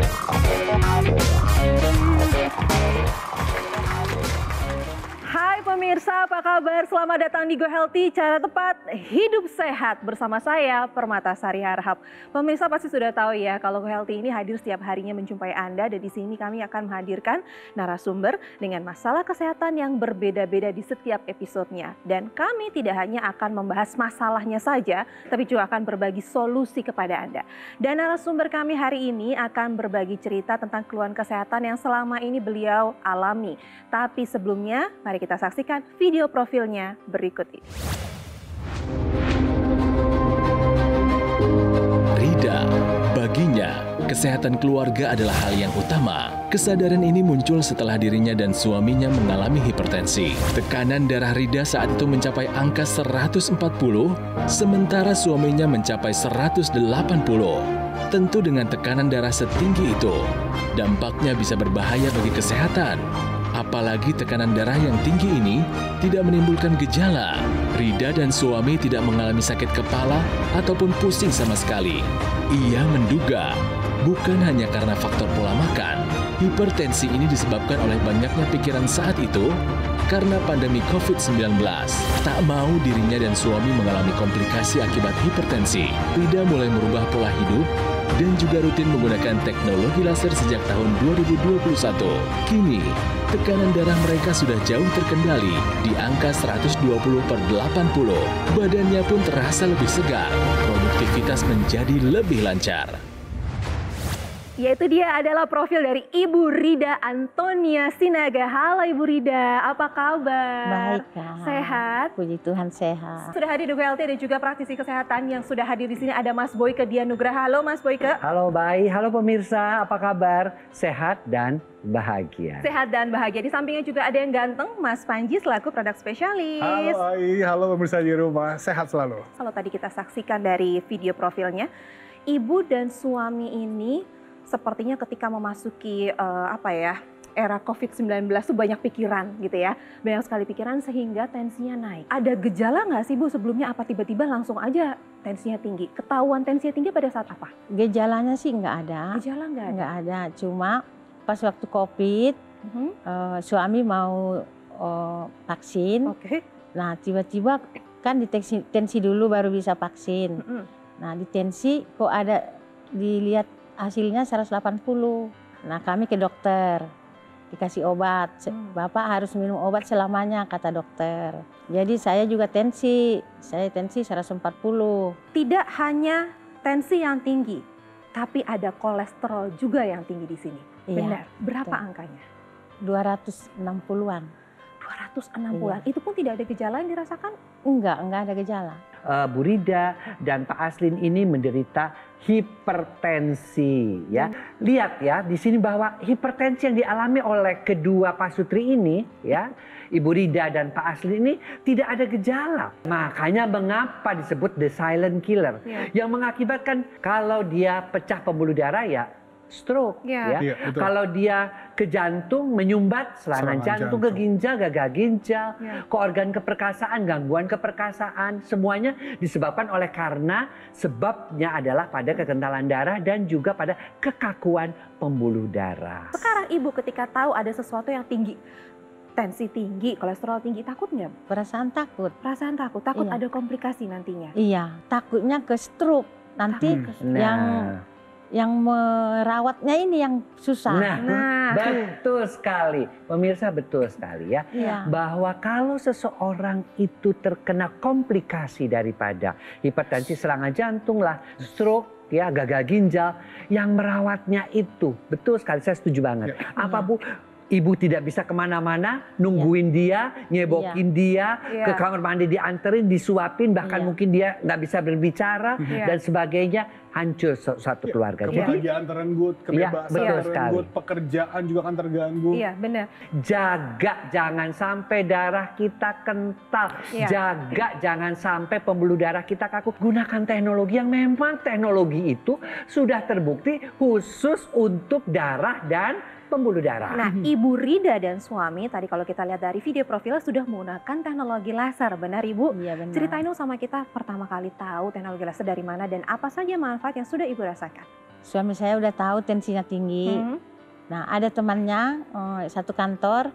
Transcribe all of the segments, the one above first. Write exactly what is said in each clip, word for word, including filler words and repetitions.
Hai pemirsa, apa kabar? Selamat datang di Go Healthy, cara tepat hidup sehat bersama saya Permata Sari Harhab. Pemirsa pasti sudah tahu ya kalau Go Healthy ini hadir setiap harinya menjumpai Anda, dan di sini kami akan menghadirkan narasumber dengan masalah kesehatan yang berbeda-beda di setiap episodenya. Dan kami tidak hanya akan membahas masalahnya saja, tapi juga akan berbagi solusi kepada Anda. Dan narasumber kami hari ini akan berbagi cerita tentang keluhan kesehatan yang selama ini beliau alami. Tapi sebelumnya, mari kita saksikan video profilnya berikut ini. Rida, baginya, kesehatan keluarga adalah hal yang utama. Kesadaran ini muncul setelah dirinya dan suaminya mengalami hipertensi. Tekanan darah Rida saat itu mencapai angka seratus empat puluh, sementara suaminya mencapai seratus delapan puluh. Tentu dengan tekanan darah setinggi itu, dampaknya bisa berbahaya bagi kesehatan. Apalagi tekanan darah yang tinggi ini tidak menimbulkan gejala. Rida dan suami tidak mengalami sakit kepala ataupun pusing sama sekali. Ia menduga bukan hanya karena faktor pola makan. Hipertensi ini disebabkan oleh banyaknya pikiran saat itu karena pandemi covid sembilan belas. Tak mau dirinya dan suami mengalami komplikasi akibat hipertensi. Rida mulai merubah pola hidup dan juga rutin menggunakan teknologi laser sejak tahun dua ribu dua puluh satu. Kini, tekanan darah mereka sudah jauh terkendali di angka seratus dua puluh per delapan puluh. Badannya pun terasa lebih segar, produktivitas menjadi lebih lancar. Yaitu dia adalah profil dari Ibu Rida Antonia Sinaga. Halo Ibu Rida, apa kabar? Baik, Kak. Sehat? Puji Tuhan sehat. Sudah hadir di Go Healthy dan juga praktisi kesehatan yang sudah hadir di sini ada Mas Boyke Dianugraha. Halo Mas Boyke. Halo baik, halo pemirsa, apa kabar? Sehat dan bahagia. Sehat dan bahagia. Di sampingnya juga ada yang ganteng, Mas Panji selaku produk spesialis. Halo Ai, halo pemirsa di rumah, sehat selalu. Kalau tadi kita saksikan dari video profilnya, ibu dan suami ini sepertinya ketika memasuki uh, apa ya era covid sembilan belas tuh banyak pikiran gitu ya. Banyak sekali pikiran sehingga tensinya naik. Ada gejala nggak sih Bu sebelumnya, apa tiba-tiba langsung aja tensinya tinggi? Ketahuan tensinya tinggi pada saat apa? Gejalanya sih nggak ada. Gejala nggak ada? Nggak ada, cuma pas waktu Covid Uh-huh. uh, suami mau uh, vaksin. Oke. Okay. Nah tiba-tiba kan ditensi tensi dulu baru bisa vaksin. Uh-huh. Nah di tensi kok ada dilihat hasilnya seratus delapan puluh. Nah kami ke dokter, dikasih obat. Hmm. Bapak harus minum obat selamanya kata dokter. Jadi saya juga tensi, saya tensi seratus empat puluh. Tidak hanya tensi yang tinggi, tapi ada kolesterol juga yang tinggi di sini. Iya, benar. Berapa betul. angkanya? dua ratus enam puluhan. dua ratus enam puluhan. Iya. Itu pun tidak ada gejala yang dirasakan? Enggak, enggak ada gejala. Uh, Bu Rida dan Pak Aslin ini menderita hipertensi ya. Hmm. Lihat ya di sini bahwa hipertensi yang dialami oleh kedua pasutri ini ya, Ibu Rida dan Pak Aslin ini tidak ada gejala. Makanya mengapa disebut the silent killer, yeah. yang mengakibatkan kalau dia pecah pembuluh darah ya stroke, yeah. ya. Yeah, kalau dia ke jantung menyumbat serangan, Serangan jantung, jantung, ke ginjal, gagal ginjal, yeah. ke organ keperkasaan, gangguan keperkasaan, semuanya disebabkan oleh karena sebabnya adalah pada kekentalan darah dan juga pada kekakuan pembuluh darah. Sekarang Ibu ketika tahu ada sesuatu yang tinggi, tensi tinggi, kolesterol tinggi, takut nggak? Perasaan takut. Perasaan takut, takut Iya. ada komplikasi nantinya. Iya, takutnya ke stroke. Nanti Takut ke Nah. yang yang merawatnya ini yang susah. Nah, Nah. betul sekali. Pemirsa betul sekali ya. Iya. Bahwa kalau seseorang itu terkena komplikasi daripada hipertensi, serangan jantung lah, stroke, ya, gagal ginjal, yang merawatnya itu, betul sekali, saya setuju banget. Ya. Apa Bu? Ibu tidak bisa kemana-mana, nungguin dia, nyebokin dia, Iya. ke kamar mandi dianterin, disuapin, bahkan Iya. mungkin dia nggak bisa berbicara Iya. dan sebagainya, hancur satu keluarga. Jadi Kebahagiaan terenggut, Iya, kebebasan betul terenggut, sekali. pekerjaan juga akan terganggu. Iya benar. jaga jangan sampai darah kita kental, Iya. jaga jangan sampai pembuluh darah kita kaku. Gunakan teknologi yang memang teknologi itu sudah terbukti khusus untuk darah dan pembuluh darah. Nah, Ibu Rida dan suami tadi kalau kita lihat dari video profilnya sudah menggunakan teknologi laser, benar Ibu? Iya benar. Ceritain dong sama kita pertama kali tahu teknologi laser dari mana dan apa saja manfaat yang sudah Ibu rasakan. suami saya udah tahu tensinya tinggi. Hmm. Nah, ada temannya eh, satu kantor,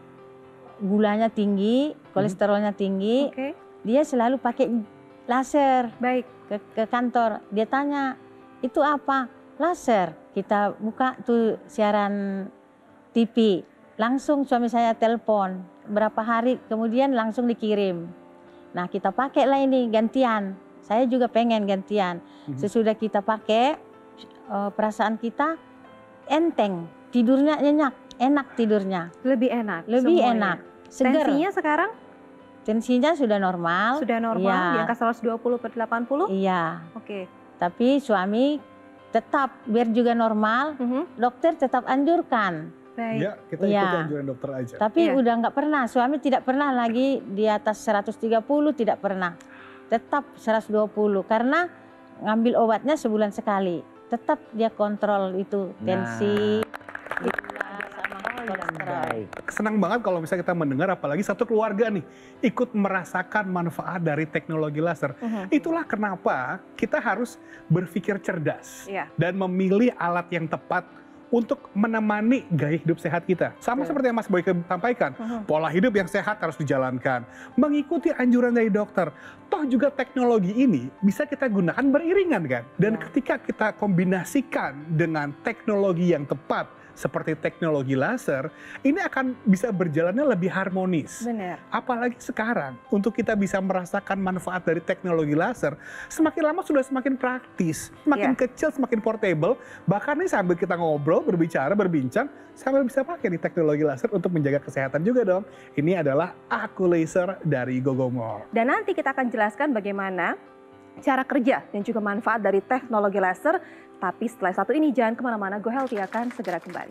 gulanya tinggi, kolesterolnya tinggi. Oke, Dia selalu pakai laser baik. ke, ke kantor. Dia tanya, itu apa? Laser. Kita buka tuh siaran T V. Langsung suami saya telepon. Berapa hari kemudian langsung dikirim. Nah, kita pakai lah ini gantian. Saya juga pengen gantian. Sesudah kita pakai, eh, perasaan kita enteng. Tidurnya nyenyak, enak tidurnya. Lebih enak. Lebih semuanya. enak. Seger. Tensinya sekarang Tensinya sudah normal. sudah normal Iya. di angka seratus dua puluh per delapan puluh. Iya. Oke. Tapi suami tetap biar juga normal, Mhm. dokter tetap anjurkan. Baik. Ya, kita ikut Iya. anjuran dokter aja. Tapi Iya. udah nggak pernah, suami tidak pernah lagi di atas seratus tiga puluh, tidak pernah. Tetap seratus dua puluh karena ngambil obatnya sebulan sekali. Tetap dia kontrol itu tensi, gula sama kolesterol. Baik. Senang banget kalau misalnya kita mendengar apalagi satu keluarga nih ikut merasakan manfaat dari teknologi laser. Mhm. Itulah kenapa kita harus berpikir cerdas Iya. dan memilih alat yang tepat untuk menemani gaya hidup sehat kita. Sama Betul. seperti yang Mas Boyke sampaikan, Mhm. pola hidup yang sehat harus dijalankan, mengikuti anjuran dari dokter. Toh juga teknologi ini bisa kita gunakan beriringan kan? Dan Ya. ketika kita kombinasikan dengan teknologi yang tepat, seperti teknologi laser, ini akan bisa berjalannya lebih harmonis. Benar. Apalagi sekarang, untuk kita bisa merasakan manfaat dari teknologi laser, semakin lama sudah semakin praktis, semakin Ya. kecil, semakin portable. Bahkan nih sambil kita ngobrol, berbicara, berbincang, sambil bisa pakai nih teknologi laser untuk menjaga kesehatan juga dong. Ini adalah Aku Laser dari Gogomore. Dan nanti kita akan jelaskan bagaimana cara kerja dan juga manfaat dari teknologi laser. Tapi setelah satu ini jangan kemana-mana, Go Healthy akan segera kembali.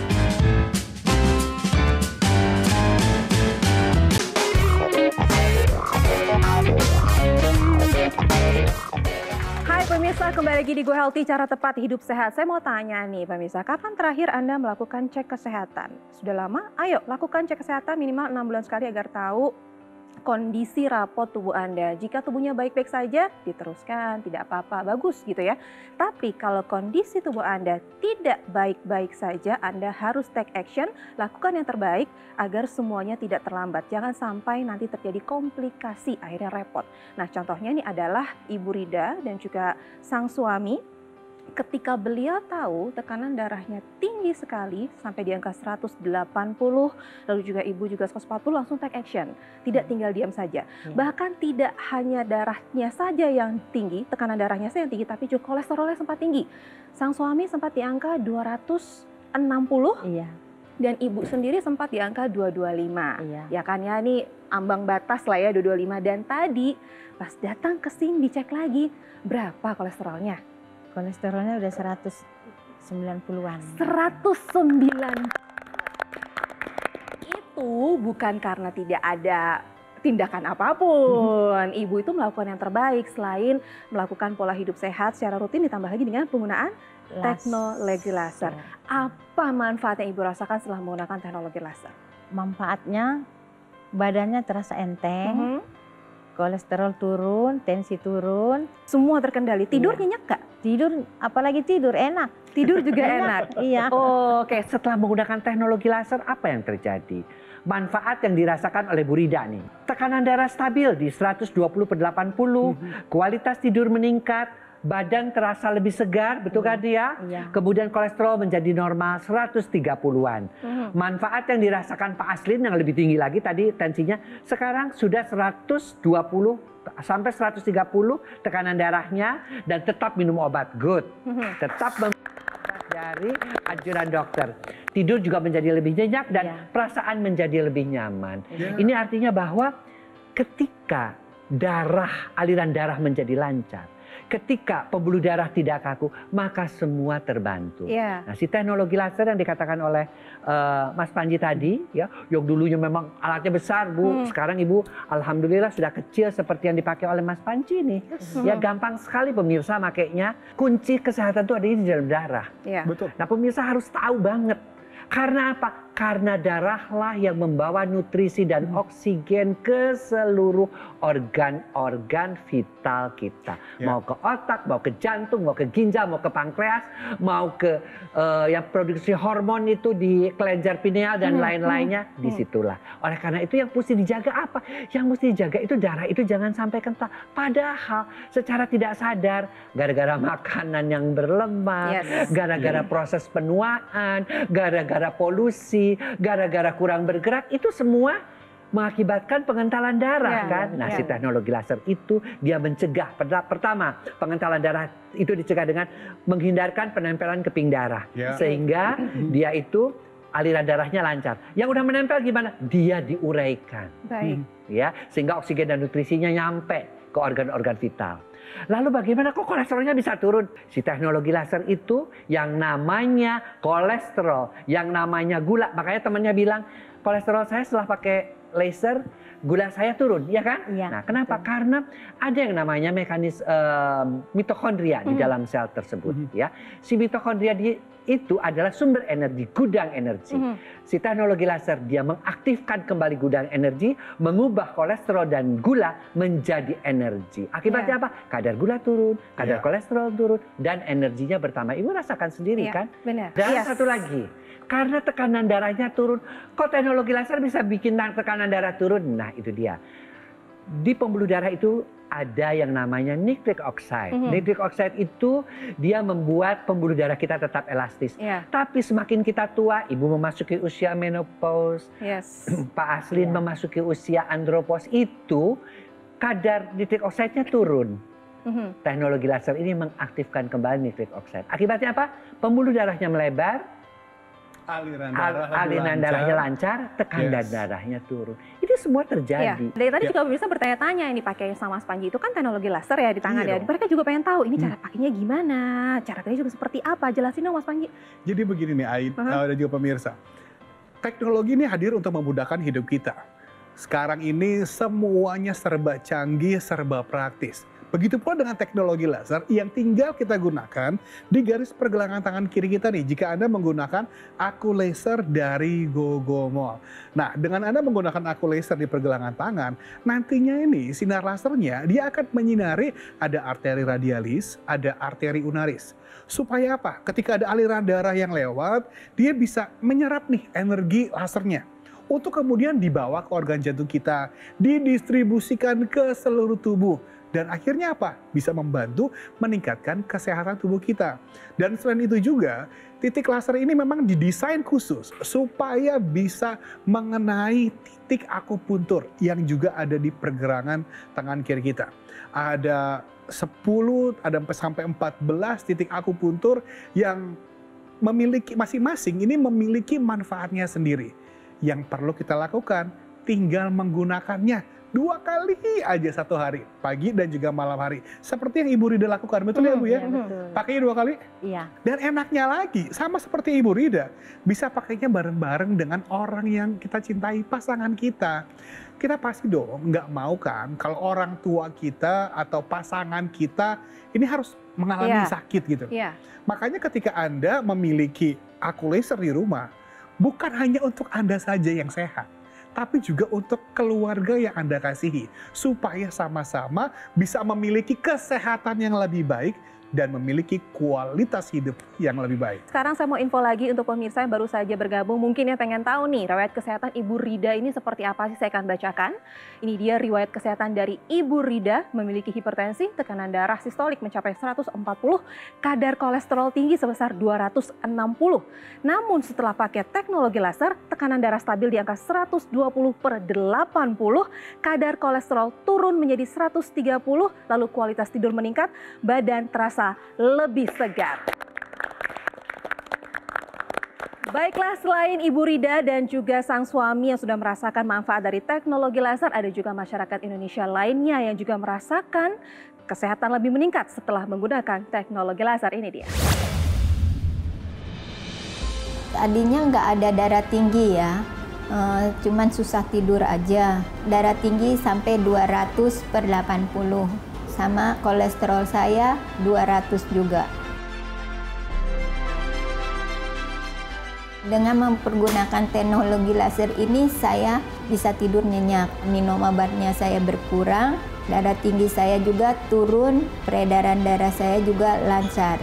Hai pemirsa, kembali lagi di Go Healthy, cara tepat hidup sehat. Saya mau tanya nih pemirsa, kapan terakhir Anda melakukan cek kesehatan? Sudah lama? Ayo lakukan cek kesehatan minimal enam bulan sekali agar tahu kondisi rapot tubuh Anda. Jika tubuhnya baik-baik saja, diteruskan, tidak apa-apa, bagus gitu ya. Tapi kalau kondisi tubuh Anda tidak baik-baik saja, Anda harus take action, lakukan yang terbaik agar semuanya tidak terlambat. Jangan sampai nanti terjadi komplikasi, akhirnya repot. Nah, contohnya ini adalah Ibu Rida dan juga sang suami. Ketika beliau tahu tekanan darahnya tinggi sekali sampai di angka seratus delapan puluh, lalu juga ibu juga seratus empat puluh, langsung take action. Tidak tinggal diam saja. Bahkan tidak hanya darahnya saja yang tinggi, tekanan darahnya saja yang tinggi, tapi juga kolesterolnya sempat tinggi. Sang suami sempat di angka dua ratus enam puluh Iya, dan ibu sendiri sempat di angka dua ratus dua puluh lima. iya. Ya kan ya, ini ambang batas lah ya dua ratus dua puluh lima. Dan tadi pas datang ke sini dicek lagi, berapa kolesterolnya? Kolesterolnya udah seratus sembilan puluhan. seratus sembilan. Itu bukan karena tidak ada tindakan apapun. Ibu itu melakukan yang terbaik selain melakukan pola hidup sehat secara rutin ditambah lagi dengan penggunaan teknologi laser. Apa manfaat yang ibu rasakan setelah menggunakan teknologi laser? Manfaatnya badannya terasa enteng, Mhm. kolesterol turun, tensi turun, Semua terkendali. Tidur Iya. nyenyak gak? tidur apalagi tidur enak. Tidur juga enak. Iya. Oh, Oke, setelah menggunakan teknologi laser, apa yang terjadi? Manfaat yang dirasakan oleh Bu Rida nih. Tekanan darah stabil di seratus dua puluh per delapan puluh, kualitas tidur meningkat, badan terasa lebih segar, betul kan dia? Iya. Kemudian kolesterol menjadi normal seratus tiga puluhan. Mhm. Manfaat yang dirasakan Pak Aslin yang lebih tinggi lagi tadi tensinya, sekarang sudah seratus dua puluh sampai seratus tiga puluh tekanan darahnya dan tetap minum obat. Good. Mhm. Tetap minum obat dari anjuran dokter. Tidur juga menjadi lebih nyenyak dan Iya. perasaan menjadi lebih nyaman. Iya. Ini artinya bahwa ketika darah, aliran darah menjadi lancar, ketika pembuluh darah tidak kaku, maka semua terbantu. Iya. Nah, si teknologi laser yang dikatakan oleh uh, Mas Panji tadi, ya, yang dulunya memang alatnya besar, Bu. Hmm. Sekarang Ibu, alhamdulillah sudah kecil seperti yang dipakai oleh Mas Panji nih. Ya, gampang sekali pemirsa makainya. Kunci kesehatan itu ada di dalam darah. Iya. Betul. Nah, pemirsa harus tahu banget Karena apa? Karena darahlah yang membawa nutrisi dan oksigen ke seluruh organ-organ vital kita. Ya. Mau ke otak, mau ke jantung, mau ke ginjal, mau ke pankreas, mau ke uh, yang produksi hormon itu di kelenjar pineal dan Hmm, lain-lainnya. hmm, Disitulah. Oleh karena itu yang mesti dijaga apa? Yang mesti dijaga itu darah itu jangan sampai kental. Padahal secara tidak sadar, gara-gara makanan yang berlemak, Yes. gara-gara proses penuaan, gara-gara polusi, gara-gara kurang bergerak, itu semua mengakibatkan pengentalan darah Ya, kan. Nah, ya. si teknologi laser itu dia mencegah. Pertama, pengentalan darah itu dicegah dengan menghindarkan penempelan keping darah. Ya. Sehingga dia itu aliran darahnya lancar. Yang udah menempel gimana? Dia diuraikan. Baik. Ya, sehingga oksigen dan nutrisinya nyampe ke organ-organ vital. Lalu bagaimana kok kolesterolnya bisa turun? Si teknologi laser itu yang namanya kolesterol, yang namanya gula. Makanya temannya bilang, kolesterol saya setelah pakai laser, gula saya turun, ya kan? Iya, Nah, kenapa? betul. Karena ada yang namanya mekanis eh, mitokondria di Mhm. dalam sel tersebut. Ya, si mitokondria di, itu adalah sumber energi, gudang energi. Mhm. Si teknologi laser dia mengaktifkan kembali gudang energi, mengubah kolesterol dan gula menjadi energi. Akibatnya Ya. apa? Kadar gula turun, kadar Ya. kolesterol turun, dan energinya bertambah. Ibu rasakan sendiri Iya, kan? benar. Dan Yes. satu lagi, karena tekanan darahnya turun, kok teknologi laser bisa bikin tekanan darah turun? Nah, itu dia. Di pembuluh darah itu ada yang namanya nitric oxide. Mhm. Nitric oxide itu dia membuat pembuluh darah kita tetap elastis. Iya. Tapi semakin kita tua, ibu memasuki usia menopause, Yes. Pak Aslin Iya. memasuki usia andropause, itu kadar nitric oxide-nya turun. Mhm. Teknologi laser ini mengaktifkan kembali nitric oxide. Akibatnya apa? Pembuluh darahnya melebar, Aliran al- darah lebih aliran lancar. darahnya lancar, tekanan Yes. darahnya turun. Itu semua Iya. terjadi. Dari tadi Ya. juga pemirsa bertanya-tanya ini pakai sama Mas Panji itu kan teknologi laser ya di tangan Iya ya. dong. Mereka juga pengen tahu ini Hmm. cara pakainya gimana, cara kerjanya juga seperti apa. Jelasin dong Mas Panji. Jadi begini nih Aid, Aha. uh, dan juga pemirsa. Teknologi ini hadir untuk memudahkan hidup kita. Sekarang ini semuanya serba canggih, serba praktis. Begitu pula dengan teknologi laser yang tinggal kita gunakan di garis pergelangan tangan kiri kita nih. Jika Anda menggunakan aku laser dari Gogomol. Nah, dengan Anda menggunakan aku laser di pergelangan tangan, nantinya ini sinar lasernya dia akan menyinari ada arteri radialis, ada arteri unaris. Supaya apa? Ketika ada aliran darah yang lewat, dia bisa menyerap nih energi lasernya. Untuk kemudian dibawa ke organ jantung kita, didistribusikan ke seluruh tubuh. Dan akhirnya apa? Bisa membantu meningkatkan kesehatan tubuh kita. Dan selain itu juga, titik laser ini memang didesain khusus supaya bisa mengenai titik akupuntur yang juga ada di pergelangan tangan kiri kita. Ada sepuluh, ada sampai empat belas titik akupuntur yang memiliki masing-masing ini memiliki manfaatnya sendiri. Yang perlu kita lakukan tinggal menggunakannya dua kali aja satu hari, pagi dan juga malam hari. Seperti yang Ibu Rida lakukan, betul ya Bu ya? Iya, betul. Pakainya dua kali. Iya. Dan enaknya lagi, sama seperti Ibu Rida, bisa pakainya bareng-bareng dengan orang yang kita cintai, pasangan kita. Kita pasti dong nggak mau kan kalau orang tua kita atau pasangan kita ini harus mengalami Iya. sakit gitu. Iya. Makanya ketika Anda memiliki aku laser di rumah, bukan hanya untuk Anda saja yang sehat, tapi juga untuk keluarga yang Anda kasihi. Supaya sama-sama bisa memiliki kesehatan yang lebih baik dan memiliki kualitas hidup yang lebih baik. Sekarang saya mau info lagi untuk pemirsa yang baru saja bergabung. Mungkin yang pengen tahu nih, riwayat kesehatan Ibu Rida ini seperti apa sih, saya akan bacakan. Ini dia riwayat kesehatan dari Ibu Rida, memiliki hipertensi, tekanan darah sistolik mencapai seratus empat puluh, kadar kolesterol tinggi sebesar dua ratus enam puluh. Namun setelah pakai teknologi laser, tekanan darah stabil di angka seratus dua puluh per delapan puluh, kadar kolesterol turun menjadi seratus tiga puluh, lalu kualitas tidur meningkat, badan terasa lebih segar. Baiklah, selain Ibu Rida dan juga sang suami yang sudah merasakan manfaat dari teknologi laser, ada juga masyarakat Indonesia lainnya yang juga merasakan kesehatan lebih meningkat setelah menggunakan teknologi laser. Ini dia. Tadinya nggak ada darah tinggi ya, e, cuman susah tidur aja. Darah tinggi sampai dua ratus per delapan puluh. Sama kolesterol saya dua ratus juga. Dengan mempergunakan teknologi laser ini, saya bisa tidur nyenyak. Minum obatnya saya berkurang, darah tinggi saya juga turun, peredaran darah saya juga lancar.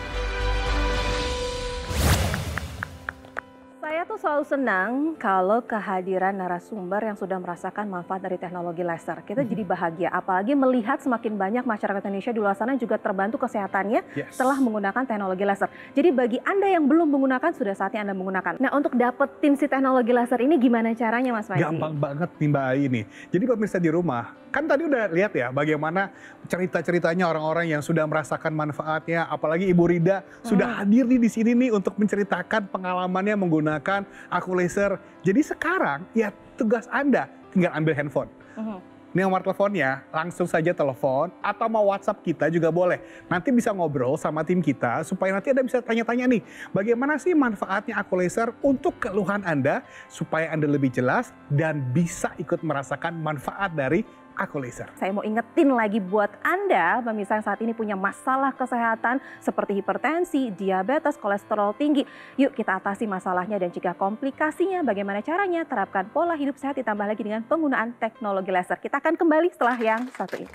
Saya tuh selalu senang kalau kehadiran narasumber yang sudah merasakan manfaat dari teknologi laser. Kita jadi bahagia, apalagi melihat semakin banyak masyarakat Indonesia di luar sana juga terbantu kesehatannya Yes. setelah menggunakan teknologi laser. Jadi bagi Anda yang belum menggunakan, sudah saatnya Anda menggunakan. Nah, untuk dapetin si teknologi laser ini gimana caranya, Mas Panji? Gampang banget nih Mbak Ai nih. Jadi pemirsa di rumah, kan tadi udah lihat ya bagaimana cerita-ceritanya orang-orang yang sudah merasakan manfaatnya. Apalagi Ibu Rida sudah Hmm. hadir nih di sini nih untuk menceritakan pengalamannya menggunakan aku laser. Jadi sekarang ya tugas Anda tinggal ambil handphone. Mhm. Ini nomor teleponnya, langsung saja telepon atau mau WhatsApp kita juga boleh. Nanti bisa ngobrol sama tim kita supaya nanti Anda bisa tanya-tanya nih, bagaimana sih manfaatnya aku laser untuk keluhan Anda supaya Anda lebih jelas dan bisa ikut merasakan manfaat dari aku laser. Saya mau ingetin lagi buat Anda, pemirsa yang saat ini punya masalah kesehatan seperti hipertensi, diabetes, kolesterol tinggi. Yuk kita atasi masalahnya dan jika komplikasinya bagaimana caranya, terapkan pola hidup sehat ditambah lagi dengan penggunaan teknologi laser. Kita akan kembali setelah yang satu ini.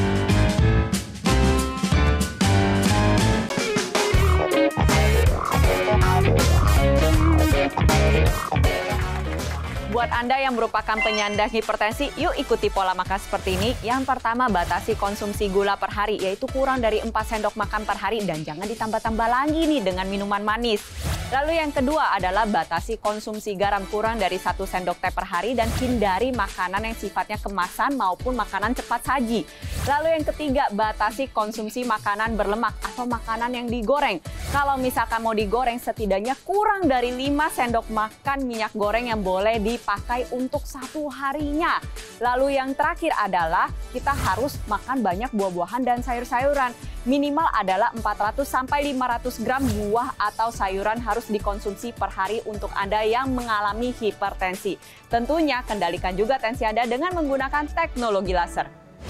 Buat Anda yang merupakan penyandang hipertensi, yuk ikuti pola makan seperti ini. Yang pertama, batasi konsumsi gula per hari, yaitu kurang dari empat sendok makan per hari dan jangan ditambah-tambah lagi nih dengan minuman manis. Lalu yang kedua adalah batasi konsumsi garam kurang dari satu sendok teh per hari dan hindari makanan yang sifatnya kemasan maupun makanan cepat saji. Lalu yang ketiga, batasi konsumsi makanan berlemak atau makanan yang digoreng. Kalau misalkan mau digoreng, setidaknya kurang dari lima sendok makan minyak goreng yang boleh dipakai untuk satu harinya. Lalu yang terakhir adalah kita harus makan banyak buah-buahan dan sayur-sayuran. Minimal adalah empat ratus sampai lima ratus gram buah atau sayuran harus dikonsumsi per hari untuk Anda yang mengalami hipertensi. Tentunya kendalikan juga tensi Anda dengan menggunakan teknologi laser.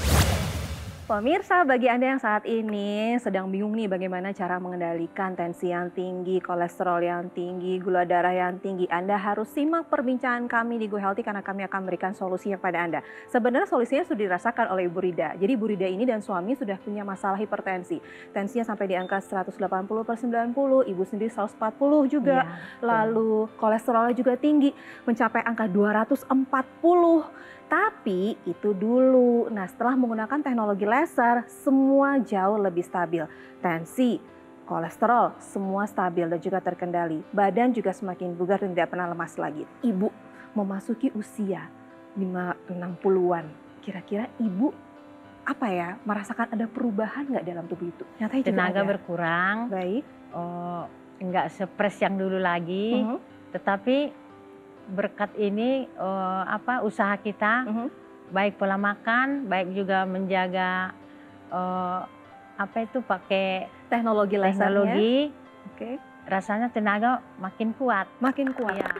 Pemirsa, bagi Anda yang saat ini sedang bingung nih bagaimana cara mengendalikan tensi yang tinggi, kolesterol yang tinggi, gula darah yang tinggi, Anda harus simak perbincangan kami di Go Healthy karena kami akan memberikan solusinya kepada Anda. Sebenarnya solusinya sudah dirasakan oleh Ibu Rida. Jadi Ibu Rida ini dan suami sudah punya masalah hipertensi. Tensinya sampai di angka seratus delapan puluh per sembilan puluh, Ibu sendiri seratus empat puluh juga. Iya, Lalu kolesterolnya juga tinggi, mencapai angka dua ratus empat puluh. Tapi itu dulu. Nah, setelah menggunakan teknologi laser, semua jauh lebih stabil. Tensi, kolesterol, semua stabil dan juga terkendali. Badan juga semakin bugar dan tidak pernah lemas lagi. Ibu memasuki usia lima enam puluhan. Kira-kira ibu apa ya, merasakan ada perubahan nggak dalam tubuh itu? Nyatanya juga Tenaga ada. berkurang, Baik. oh, nggak sepres yang dulu lagi, Mhm, tetapi berkat ini eh, apa usaha kita, mhm. baik pola makan, baik juga menjaga eh, apa itu pakai Teknologi lasernya. teknologi, Oke. rasanya tenaga makin kuat. Makin kuat. Iya.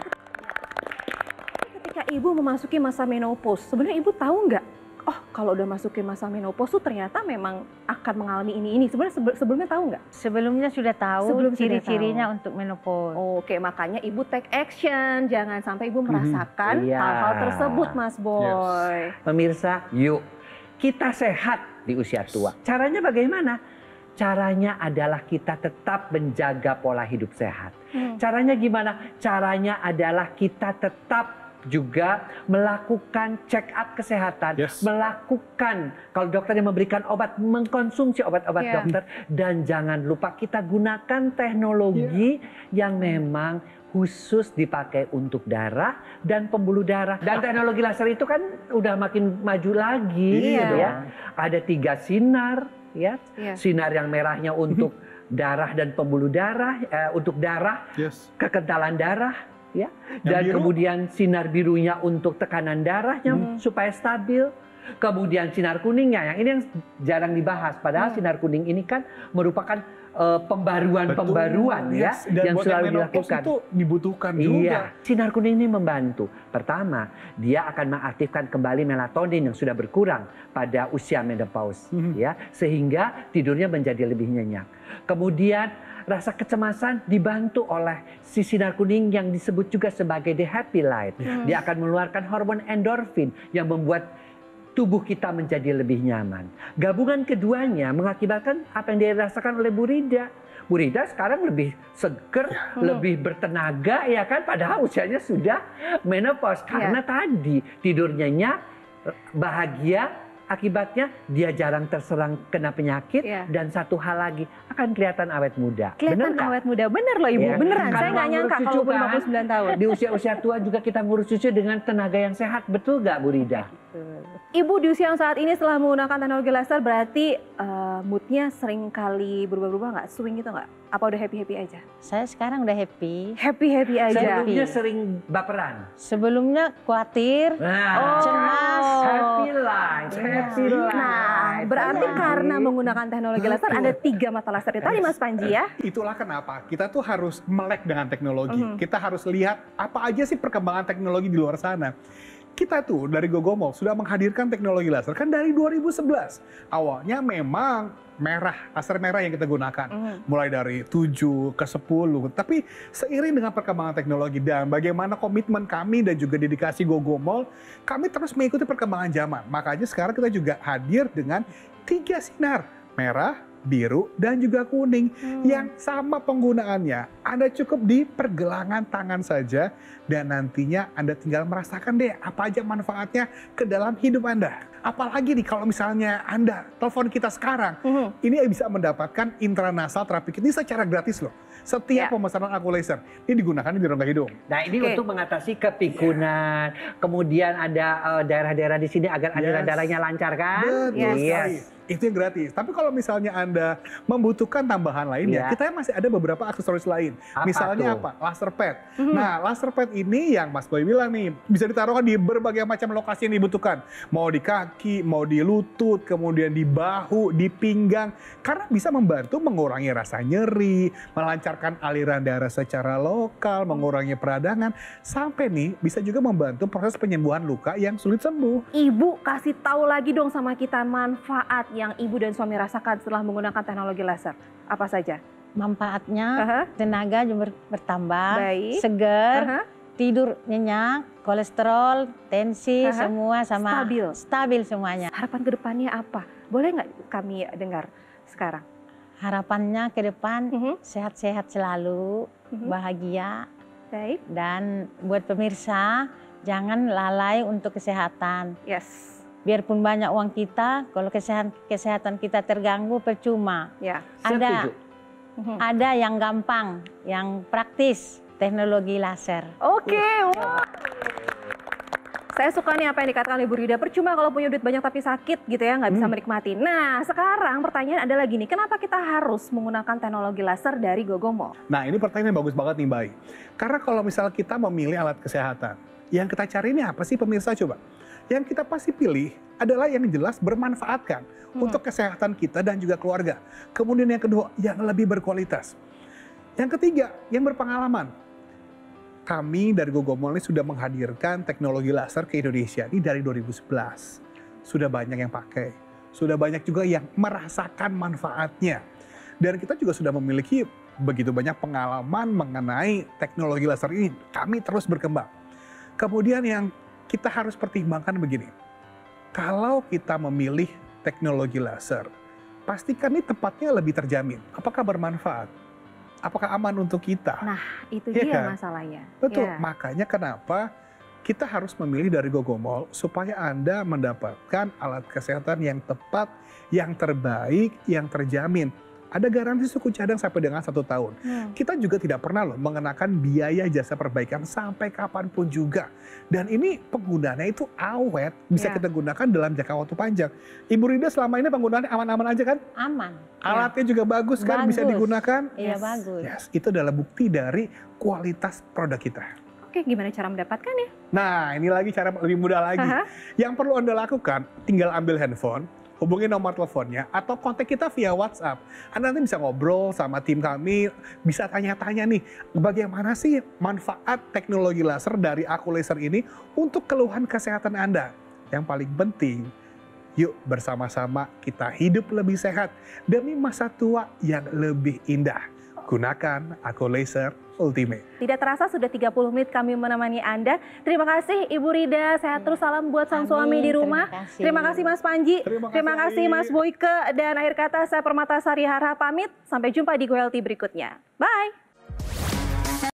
Ketika ibu memasuki masa menopause, sebenarnya ibu tahu nggak? Oh, kalau udah masukin masa menopause tuh ternyata memang akan mengalami ini ini. Sebenarnya sebe- sebelumnya tahu nggak? Sebelumnya sudah tahu Sebelum sudah ciri-cirinya tahu. untuk menopause. Oke, makanya ibu take action. Jangan sampai ibu merasakan Iya. hal-hal tersebut, Mas Boy. Pemirsa, yuk kita sehat di usia tua. Caranya bagaimana? Caranya adalah kita tetap menjaga pola hidup sehat. Hmm. Caranya gimana? Caranya adalah kita tetap juga melakukan check up kesehatan, Yes. melakukan kalau dokter yang memberikan obat, mengkonsumsi obat-obat Yeah. dokter, dan jangan lupa kita gunakan teknologi yang memang khusus dipakai untuk darah dan pembuluh darah. Dan teknologi laser itu kan udah makin maju lagi, Iya. ya. Ada tiga sinar, ya. Iya. Sinar yang merahnya untuk darah dan pembuluh darah, eh, untuk darah, Yes. kekentalan darah, ya. Yang Dan biru? kemudian sinar birunya untuk tekanan darahnya Hmm. supaya stabil. Kemudian sinar kuningnya, yang ini yang jarang dibahas. Padahal Hmm. sinar kuning ini kan merupakan eh, pembaruan-pembaruan Betul, ya yes. Dan yang buat selalu menopause dilakukan. itu dibutuhkan Iya, juga. sinar kuning ini membantu. Pertama, dia akan mengaktifkan kembali melatonin yang sudah berkurang pada usia menopause, Mhm. ya, sehingga tidurnya menjadi lebih nyenyak. Kemudian rasa kecemasan dibantu oleh si sinar kuning yang disebut juga sebagai the happy light. Hmm. Dia akan mengeluarkan hormon endorfin yang membuat tubuh kita menjadi lebih nyaman. Gabungan keduanya mengakibatkan apa yang dirasakan oleh Bu Rida. Bu Rida sekarang lebih seger, hmm. lebih bertenaga ya kan, padahal usianya sudah menopause. Karena ya. tadi tidur nyenyak, bahagia, akibatnya dia jarang terserang kena penyakit ya. Dan satu hal lagi akan kelihatan awet muda. Kelihatan bener awet muda, bener loh Ibu, ya. beneran. Saya nggak nyangka kalau umur lima puluh sembilan tahun. Di usia-usia tua juga kita ngurus cucu dengan tenaga yang sehat, betul nggak Bu Rida? Ibu di usia yang saat ini setelah menggunakan teknologi laser berarti uh, moodnya sering kali berubah-ubah nggak? Swing gitu nggak? Apa udah happy-happy aja? Saya sekarang udah happy. Happy-happy aja? Sebelumnya sering baperan? Sebelumnya khawatir, nah, oh, cemas. Happy life, happy life. Nah, berarti nah, karena menggunakan teknologi laser ada tiga mata laser itu tadi Mas Panji ya? Itulah kenapa kita tuh harus melek dengan teknologi. Mm-hmm. Kita harus lihat apa aja sih perkembangan teknologi di luar sana. Kita tuh dari Gogomol sudah menghadirkan teknologi laser kan dari dua ribu sebelas. Awalnya memang merah, laser merah yang kita gunakan. Mm. Mulai dari tujuh ke sepuluh. Tapi seiring dengan perkembangan teknologi dan bagaimana komitmen kami dan juga dedikasi Gogomol, kami terus mengikuti perkembangan zaman. Makanya sekarang kita juga hadir dengan tiga sinar, merah, biru, dan juga kuning hmm. yang sama penggunaannya. Anda cukup di pergelangan tangan saja dan nantinya Anda tinggal merasakan deh apa aja manfaatnya ke dalam hidup Anda. Apalagi nih kalau misalnya Anda telepon kita sekarang, hmm. ini bisa mendapatkan intranasal terapi ini secara gratis loh. Setiap ya. pemesanan aku laser ini digunakan di rongga hidung. Nah ini okay. untuk mengatasi kepikunan, yeah. kemudian ada daerah-daerah uh, di sini agar aliran yes. darahnya lancar kan? Betul yes. yes. Itu yang gratis. Tapi kalau misalnya Anda membutuhkan tambahan lainnya, yeah. kita masih ada beberapa aksesoris lain. Apa misalnya tuh? apa? Laser pad. Mm-hmm. Nah, laser pad ini yang Mas Boy bilang nih, bisa ditaruhkan di berbagai macam lokasi yang dibutuhkan. Mau di kaki, mau di lutut, kemudian di bahu, di pinggang. Karena bisa membantu mengurangi rasa nyeri, melancarkan aliran darah secara lokal, mengurangi peradangan. Sampai nih, bisa juga membantu proses penyembuhan luka yang sulit sembuh. Ibu kasih tahu lagi dong sama kita manfaat yang ibu dan suami rasakan setelah menggunakan teknologi laser. Apa saja? Manfaatnya uh-huh. tenaga juga bertambah, baik. seger, uh-huh. tidur nyenyak, kolesterol, tensi, uh-huh. semua sama stabil. stabil semuanya. Harapan ke depannya apa? Boleh nggak kami dengar sekarang? Harapannya ke depan uh-huh. sehat-sehat selalu, uh-huh. bahagia. Baik. Dan buat pemirsa, jangan lalai untuk kesehatan. Yes. Biarpun banyak uang kita, kalau kesehatan kesehatan kita terganggu percuma. Ya, ada, ada yang gampang, yang praktis, teknologi laser. Oke, okay. wow. Saya suka nih apa yang dikatakan Ibu Rida, percuma kalau punya duit banyak tapi sakit gitu ya, nggak bisa hmm. menikmati. Nah, sekarang pertanyaan adalah gini, kenapa kita harus menggunakan teknologi laser dari Gogomol? Nah, ini pertanyaan yang bagus banget nih, Mbak. Karena kalau misal kita memilih alat kesehatan, yang kita cari ini apa sih pemirsa coba? Yang kita pasti pilih adalah yang jelas bermanfaatkan hmm. untuk kesehatan kita dan juga keluarga. Kemudian yang kedua, yang lebih berkualitas. Yang ketiga, yang berpengalaman. Kami dari Gogomol ini sudah menghadirkan teknologi laser ke Indonesia ini dari dua ribu sebelas. Sudah banyak yang pakai, sudah banyak juga yang merasakan manfaatnya. Dan kita juga sudah memiliki begitu banyak pengalaman mengenai teknologi laser ini. Kami terus berkembang. Kemudian yang kita harus pertimbangkan begini, kalau kita memilih teknologi laser, pastikan ini tempatnya lebih terjamin. Apakah bermanfaat? Apakah aman untuk kita? Nah, itu ya dia kan? masalahnya. Betul, ya. Makanya kenapa kita harus memilih dari Gogomol supaya Anda mendapatkan alat kesehatan yang tepat, yang terbaik, yang terjamin. Ada garansi suku cadang sampai dengan satu tahun. Hmm. Kita juga tidak pernah loh mengenakan biaya jasa perbaikan sampai kapanpun juga. Dan ini penggunaannya itu awet, bisa ya. kita gunakan dalam jangka waktu panjang. Ibu Rida selama ini penggunaannya aman-aman aja kan? Aman. Alatnya ya. juga bagus kan, bagus. bisa digunakan? Iya yes. bagus. Yes. Itu adalah bukti dari kualitas produk kita. Oke, gimana cara mendapatkannya? Nah, ini lagi cara lebih mudah lagi. Aha. Yang perlu Anda lakukan, tinggal ambil handphone, hubungi nomor teleponnya atau kontak kita via WhatsApp. Anda nanti bisa ngobrol sama tim kami, bisa tanya-tanya nih, bagaimana sih manfaat teknologi laser dari Aku Laser ini untuk keluhan kesehatan Anda. Yang paling penting, yuk bersama-sama kita hidup lebih sehat demi masa tua yang lebih indah. gunakan Ako Laser Ultimate. Tidak terasa sudah tiga puluh menit kami menemani Anda. Terima kasih Ibu Rida, sehat terus, salam buat sang Amin, suami di rumah. terima kasih. Terima kasih Mas Panji, Terima kasih, terima kasih Ayi. Mas Boyke, dan akhir kata saya Permata Sari Harha pamit. Sampai jumpa di Go Healthy berikutnya. Bye!